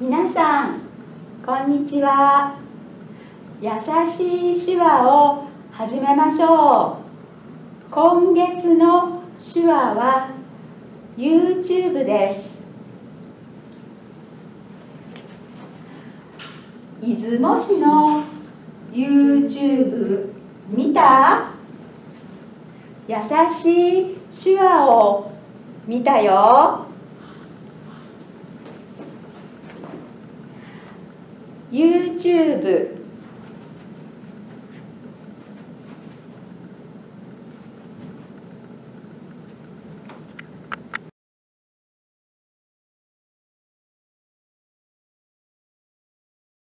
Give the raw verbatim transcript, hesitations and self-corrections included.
皆さんこんにちは。優しい手話を始めましょう。今月の手話は YouTube です。出雲市の YouTube 見た？優しい手話を見たよ。YouTube